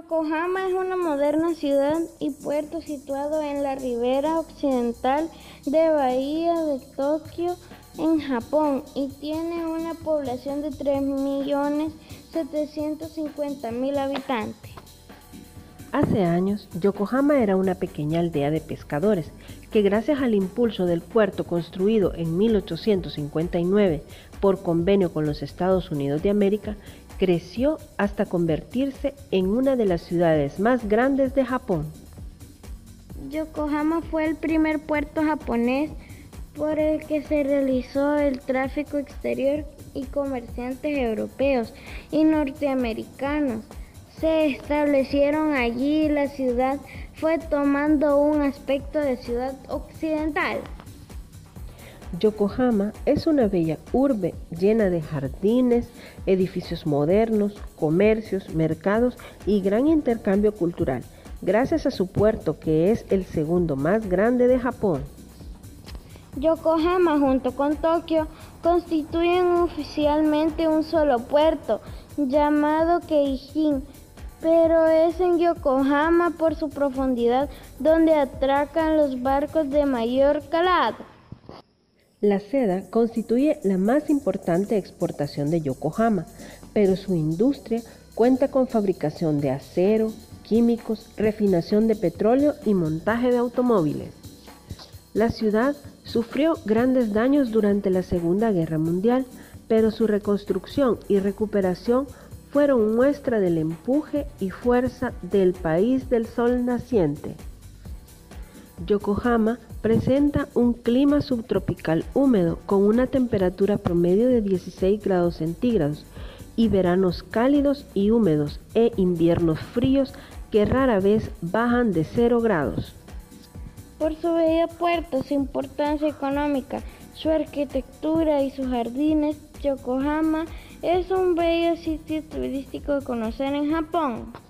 Yokohama es una moderna ciudad y puerto situado en la ribera occidental de Bahía de Tokio, en Japón, y tiene una población de 3.750.000 habitantes. Hace años, Yokohama era una pequeña aldea de pescadores que, gracias al impulso del puerto construido en 1859 por convenio con los Estados Unidos de América, creció hasta convertirse en una de las ciudades más grandes de Japón. Yokohama fue el primer puerto japonés por el que se realizó el tráfico exterior y comerciantes europeos y norteamericanos se establecieron allí y la ciudad fue tomando un aspecto de ciudad occidental. Yokohama es una bella urbe llena de jardines, edificios modernos, comercios, mercados y gran intercambio cultural, gracias a su puerto que es el segundo más grande de Japón. Yokohama junto con Tokio constituyen oficialmente un solo puerto llamado Keijin, pero es en Yokohama por su profundidad donde atracan los barcos de mayor calado. La seda constituye la más importante exportación de Yokohama, pero su industria cuenta con fabricación de acero, químicos, refinación de petróleo y montaje de automóviles. La ciudad sufrió grandes daños durante la Segunda Guerra Mundial, pero su reconstrucción y recuperación fueron muestra del empuje y fuerza del país del sol naciente. Yokohama presenta un clima subtropical húmedo con una temperatura promedio de 16 grados centígrados y veranos cálidos y húmedos e inviernos fríos que rara vez bajan de 0 grados. Por su bello puerto, su importancia económica, su arquitectura y sus jardines, Yokohama es un bello sitio turístico de conocer en Japón.